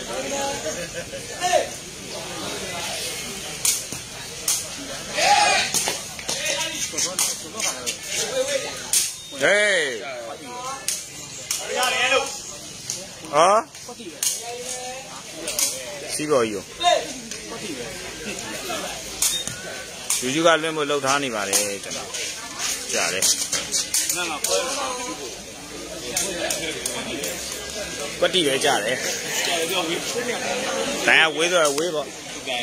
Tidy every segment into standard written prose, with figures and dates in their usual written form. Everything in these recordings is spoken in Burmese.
Hey. Hả? Xí bò yêu. Chú gà lên một lâu tháng này vào đây chả nào. Chả đấy. Quất đi về chả đấy. Tại quế rồi quế bỏ.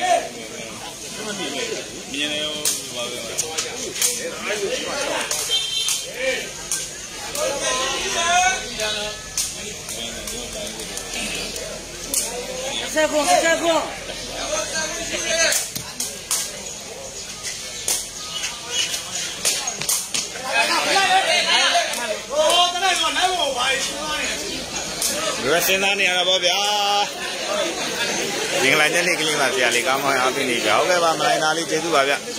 Xe buông. Rồi xin anh nha bố bia. Những lại nhân cái là gì cả mà आप नहीं जाओगे बा मलाई नाली जेतु बा bia.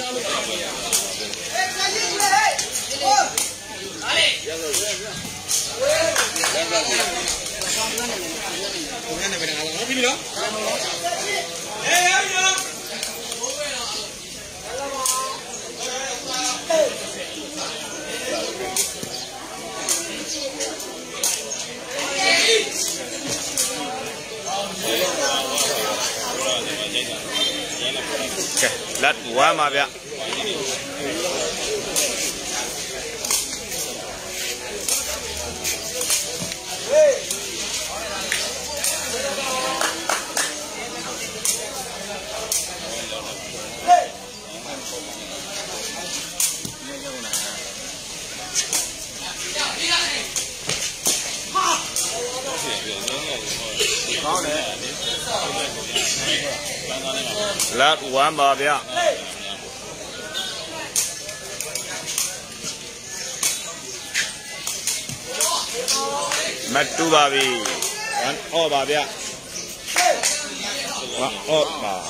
Okay, lát quá mà bia. Lát quá mà bia. Matu babi, one oh babi ya, one oh ba.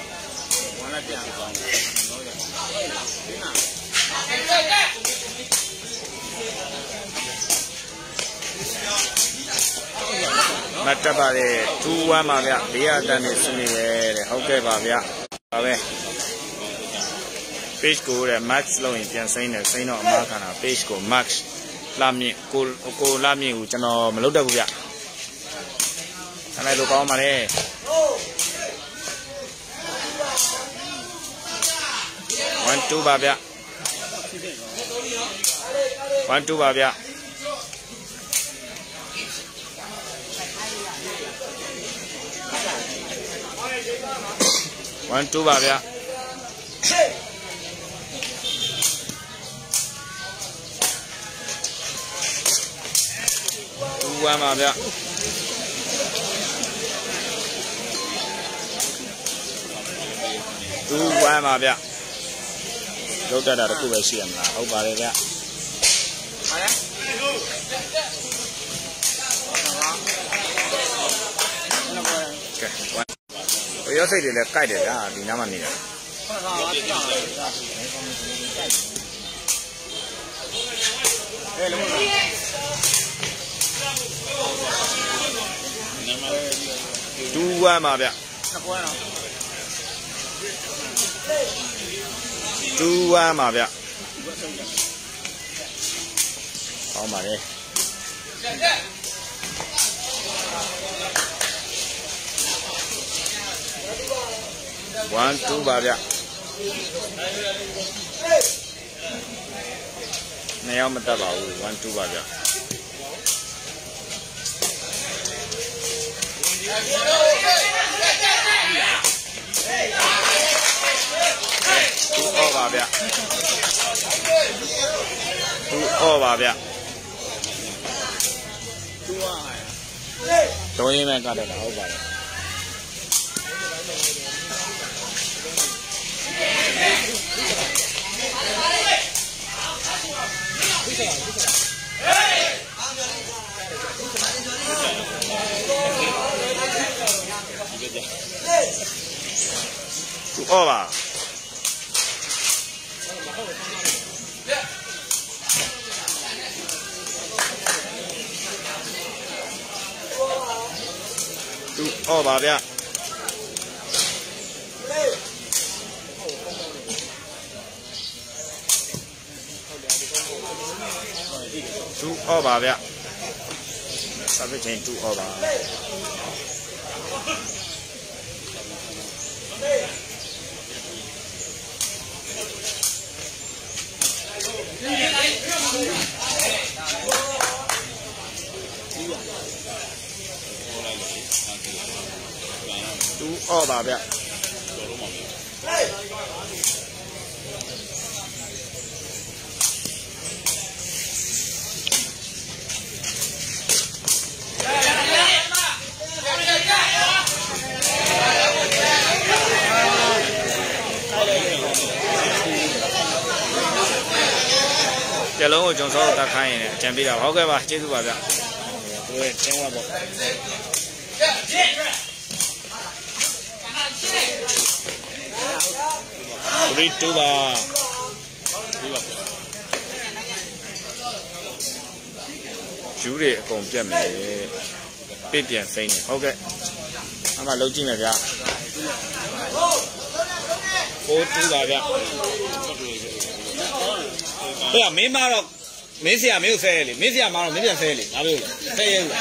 Matu babi, two one babi ya, dia dan sini le, okay babi ya, babi. Page ko le max lo yang sign no makan na page ko max. Lami, cô lami của nó mà lúc đâu vậy? Thằng này đồ con mà đây. One two ba bia. One two ba bia. One two ba bia. Qua mà bia. Qua mà bia. Lúc đó là cô về xem là không vào đây bia. Bây giờ xây được cái đấy là đi năm anh nhỉ? Two qua mà bia. Two qua mà bia. Không mà đi. One two ba bia. Này ông mình ta bảo one two ba bia. Two ba bia. Two ba bia. Tôi như này cả được đâu vậy? Two ba. 2 ပါဗျ2 over ဗျစာပစ်ချင်း2 over 2 over ဗျကြလုံးကိုကျွန်တော်တက်ခိုင်းရင်အကြံပေးတာဟုတ်ကဲ့ပါကျေးဇူးပါဗျသူရဲ့ချင်းဝတ်ပေါ့3 2ပါယူတွေအကုန်ပြတ်မယ်ပြစ်ပြန်စိမ့်နေဟုတ်ကဲ့အမှလုံးကြည့်မယ်ဗျာ4 2ပါဗျဘယ်မင်းမတော့မင်းဆရာမင်းကိုဆဲရလေမင်းဆရာမတော့မင်းပြန်ဆဲရလေဒါပဲဆဲရလို့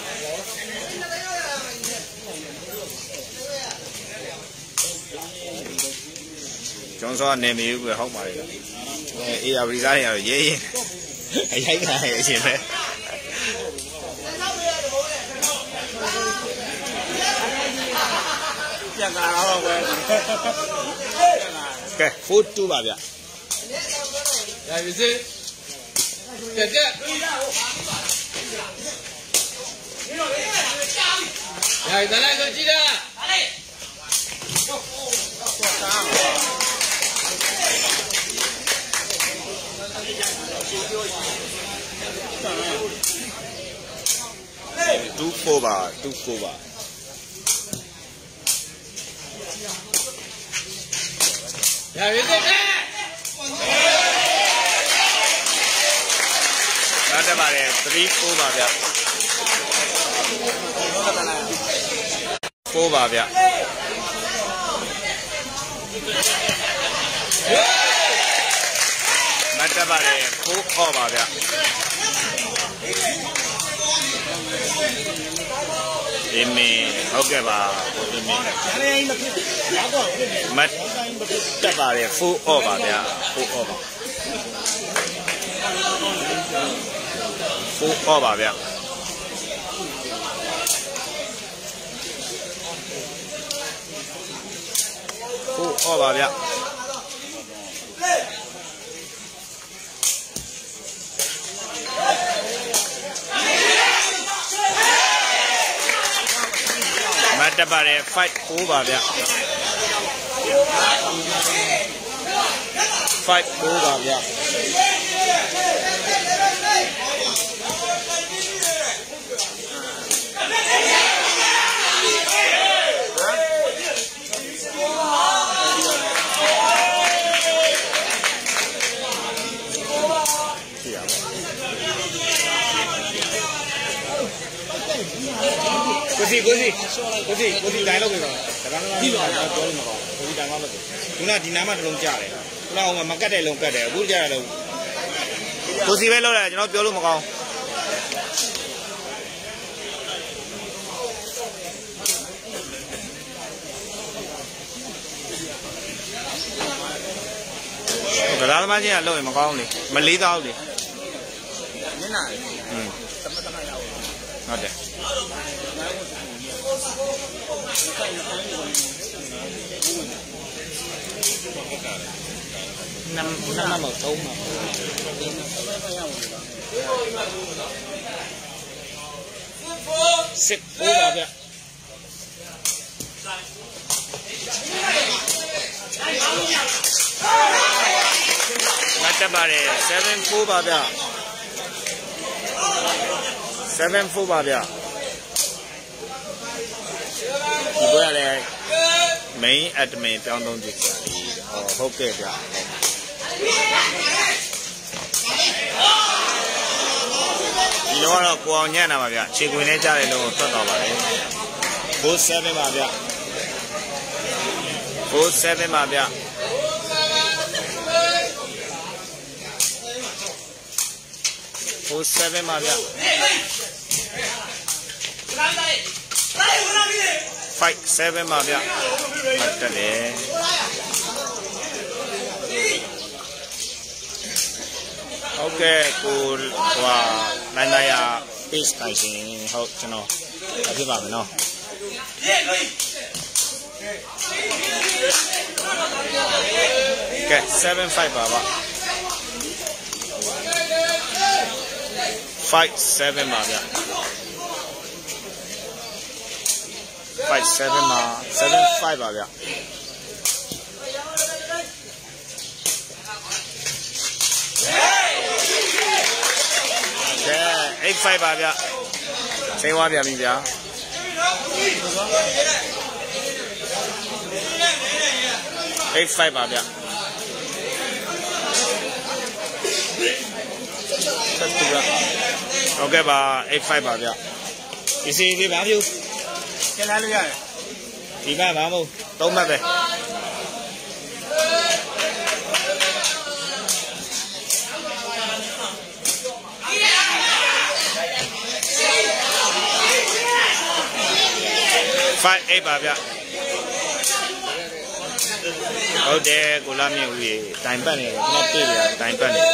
ကျွန်တော်ကနေမီဘူးပဲဟုတ်ပါလေအေးရဗီဇာတွေကတော့ရေးရင်အရိုက်ခါရအရှင်ပဲပြန်လာတော့ပဲကဲ4 2ပါဗျ来，没事。姐姐。来，咱来个鸡蛋。2 4吧，2 4吧。来，没事。တက်ပါတယ်3 4ပါဗျ4ပါဗျမတက်ပါတယ်4 အော်ပါဗျဒီမင်းဟုတ်ကဲ့ပါဒီမင်းမတက်ပါတယ်4 အော်ပါဗျ4 အော်ပါ4 အော်ပါဗျ4 အော်ပါဗျမတ်တပါတယ်5 4ပါဗျ5 4ပါဗျကိုစီတိုင်းလုပ်ပြီပါဒါကလည်းပြောလို့မကောင်းဘူးကိုစီတိုင်းမလုပ်ဘူးခုနဒီနားမှာတစ်လုံးကြားတယ်ခုနကမကတ်တဲ့လုံးကတ်တယ်အခုကြားရတော့ကိုစီပဲလုပ်တယ်ကျွန်တော်ပြောလို့မကောင်းဒါသမားချင်းကလုပ်ရင်မကောင်းလေမလေးသားဘူးလေမျက်နှာဟုတ်တယ်năm màu thun mà xịt bố vào kìa Mata bare 7-4 ba bya 7-4 ba byaဒီဘက်လည်း main admin ပြောင်းသုံးကြည့်ကြတယ်ဟုတ်ကဲ့ဗျဒီတော့ကိုအောင်ညံ့တာပါဗျခြေခွင်နဲ့ကြားတယ်လို့ထွက်သွားပါတယ် 47ပါဗျ47ပါဗျ47ပါဗျ57ပါဗျတက်တယ်ဟုတ်ကဲ့ကိုဟိုနိုင်ရ page တိုင်းရှင်ဟုတ်ကျွန်တော်အဖြစ်ပါမယ်နော်ကဲ75ပါဗျ57ပါဗျ57မှာ75ပါဗျ85ပါဗျစိမ်းသွားပြန်ပြီဗျာ85ပါဗျဟုတ်ကဲ့ပါ85ပါဗျဒီစီဒီဘာပြုကျန်လာလို့ရတယ်ဒီကဘာမဟုတ်3မှတ်ပဲ58ပါဗျဟုတ်တယ်ကိုလာမြင့်ဦးရေတိုင်ပတ်နေတယ်ကျွန်တော်ပြေးတယ်တိုင်ပတ်နေ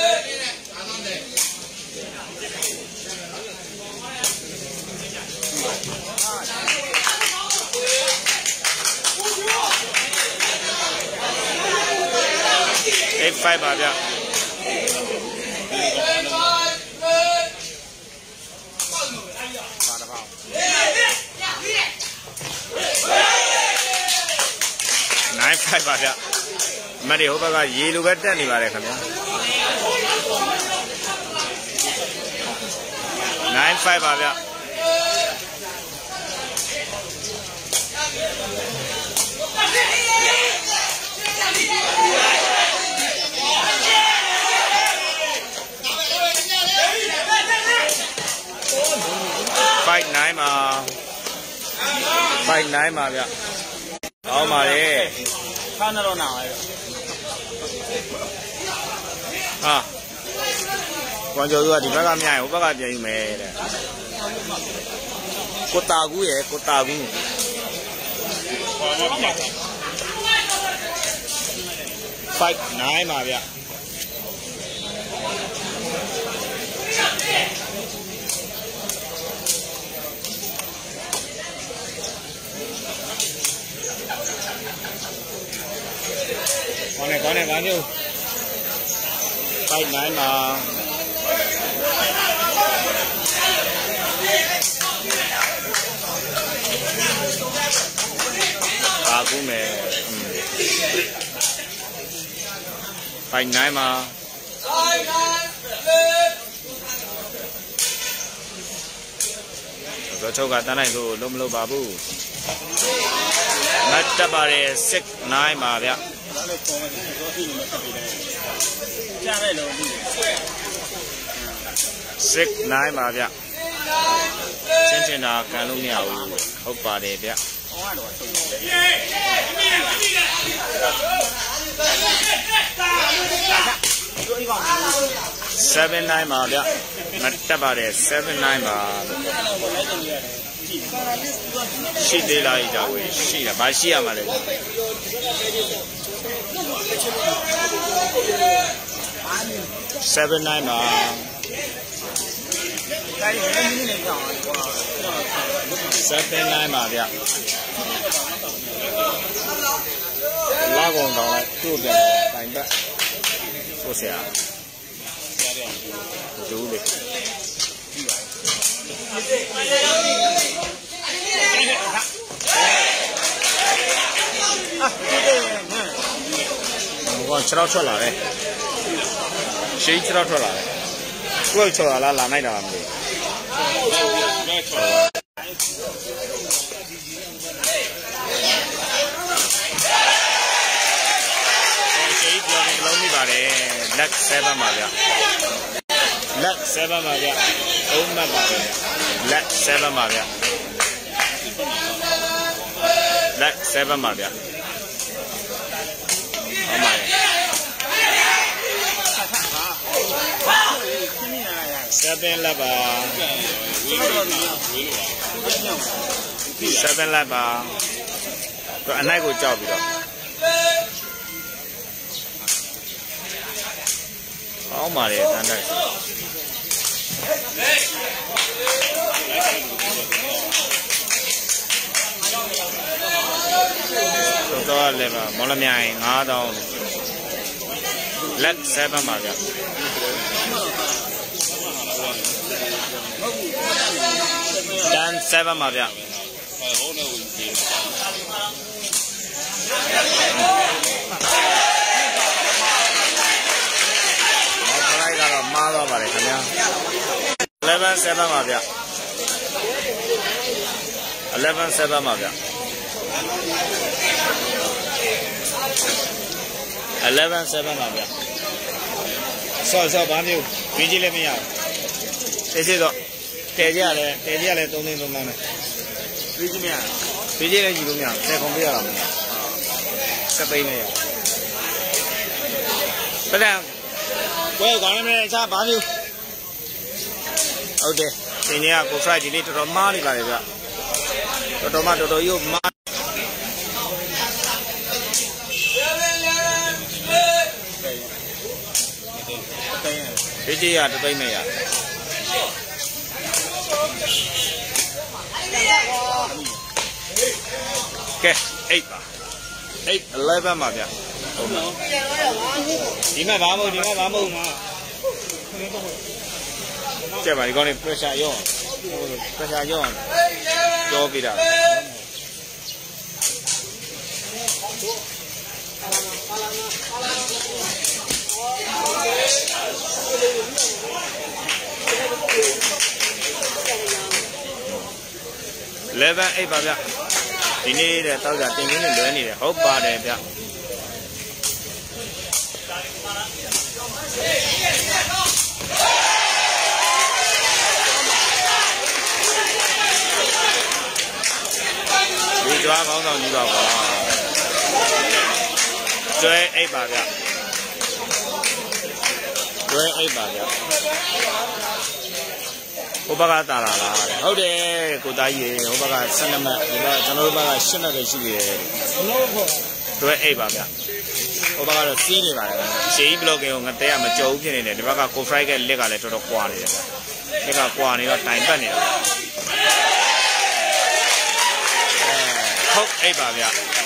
85ပါဗျ95ပါဗျမတ်တွေဟိုဘက်ကရေလိုပဲတက်နေပါတယ်ခင်ဗျာ95ပါဗျ59ပါ59ပါဗျကောင်းပါလေခါတော့နာပါလေဟာကွန်ကျော်သူကဒီဘက်ကမြင်ဟိုဘက်ကပြန်ယူမယ်တဲ့ကိုတာကူရဲ့ကိုတာကူ59ပါဗျကောင်းနေပါမျိုး59ပါပါကူမယ်59ပါတော့ချုပ်ကတန်းနိုင်လို့လုံးမလို့ပါဘူးမတ်တက်ပါတယ်69ပါဗျ69ပါဗျချင်းချင်းတာကန်လို့မရဘူးဟုတ်ပါတယ်ဗျ79ပါဗျမတက်ပါတယ်79ပါရှိသေးလားဤကြွေးရှိတာဘာရှိရမှာလဲ79ပါ79ပါဗျလာကုန်တော့သူ့ပြန်တိုင်ပတ်ဆိုဆရာဒူးလေ我吃到出来嘞，谁吃到出来嘞？我吃到了，哪买的没？谁不要老米吧嘞？Black 7嘛的 ，Black 7嘛的，欧嘛吧的，Black 7嘛的。 လက်7ပါဗျာဟုတ်ပါတယ်7လက်ပါ7လက်ပါအနိုင်ကိုကြောက်ပြီးတော့好嘛嘞，咱这。多少来吧？毛了面5刀，来7嘛的。单7嘛的。မားသွားပါတယ်ခင်ဗျာ11 7ပါဗျ11 7ပါဗျ11 7ပါဗျဆော့ဘာမျိုးဝင်းကြီးလည်းမရဘူးသိတော့တဲကြရတယ်တဲကြရတယ်3သိန်း3ပေါင်းနဲ့ဝင်းကြီးမရဝင်းကြီးလည်းယူလို့မရ10ခုပေးရတာမရ7သိန်းနဲ့ရပဒံဝဲကောင်းနေချာဘာမျိုးဟုတ်တယ်ဒီနေ့ကကိုဖရိုက်ဒီနေ့တော်တော်မားနေပါလေဗျတော်တော်ရုပ်မားဒီကြီးရတသိန်းနဲ့ရကဲ8ပါ8 11ပါဗျဟုတ်ပါဒီမှာဘာမဟုတ်ကျပါဒီကောင်းနေ pressure ရောကြောပြတာ11 8ပါဗျဒီနေ့တဲ့တောက်ကြတင်ရင်းနဲ့လွယ်နေတယ်ဟုတ်ပါတယ်ဗျဒီကြွားကောင်းဆောင်ကြီးပါကွာကျွဲ8ပါဗျကျွဲ8ပါဗျဟိုဘက်ကတာလာလားဟုတ်တယ်ကိုသားကြီးဟိုဘက်က12မှတ်ဒီဘက်ကျွန်တော်တို့ဘက်က10မှတ်ပဲရှိသေးတယ်ကျွဲ8ပါဗျဟိုဘက်ကတော့စီးနေပါတယ်ရှေးကြီးဘလော့ကင်ကိုငတဲကမကြော်ဘူးဖြစ်နေတယ်ဒီဘက်ကကိုဖရိုက်ကလက်ကလည်းတော်တော်ကွာနေတယ်လက်ကကွာနေတော့တိုင်ပတ်နေတာဟုတ်8ပါဗျ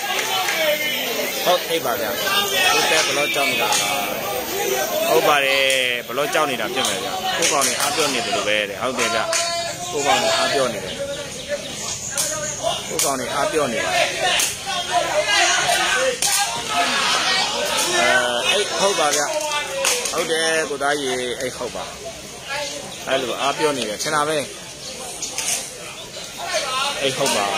ဟုတ်8ပါဗျဒီတက်ဘလော့ကြောက်နေတာဟုတ်ပါတယ်ဘလော့ကြောက်နေတာဖြစ်မယ်ဗျကိုကောင်နေအားပြောနေတယ်လို့ပဲတဲ့ဟုတ်တယ်ဗျကိုကောင်နေအားပြောနေတယ်ကိုကောင်နေအားပြောနေတယ်ဟုတ်ပါဗျဟုတ်တယ်ကိုသားကြီးဟုတ်ပါအဲ့လိုအားပြောနေတယ်ထင်တာပဲဟုတ်ပါ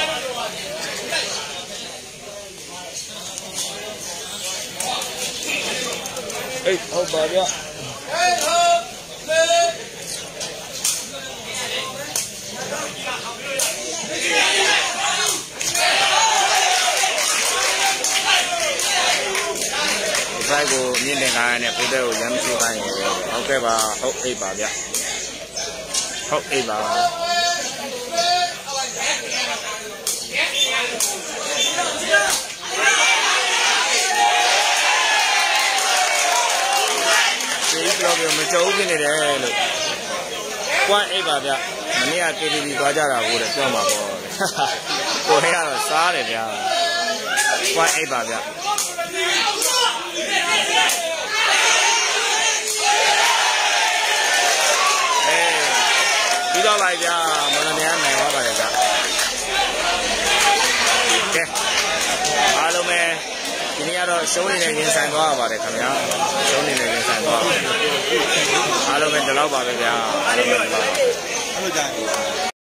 ဟုတ်ပါဗျဆိုင်ကိုမြင့်တင်ကားနဲ့ပို့တဲ့ကိုရမ်းချိုးခိုင်းနေတယ်ဟုတ်ကဲ့ပါဟုတ်8ပါဗျဟုတ်8ပါမကြုံဖြစ်နေတယ်လို့ကွမ်း8ပါဗျမနေ့က KTV သွားကြတာကိုတဲ့ပြောမှာပေါ့ကိုဟဲကတော့စားတယ်ဗျာကွမ်း8ပါဗျပြီးတော့လိုက်ဗျာမနက်နေ့နိုင်သွားပါတယ်ဗျာကဲအားလုံးပဲဒီနေ့ကတော့ရှုံးနေနဲ့ရင်ဆိုင်သွားရပါတယ်ခင်ဗျာရှုံးနေနဲ့ရင်ဆိုင်သွားအားလုံးပဲဒီလောက်ပါပဲဗျာအားလုံးပဲဒီလောက်ပါအဲ့လိုကြာ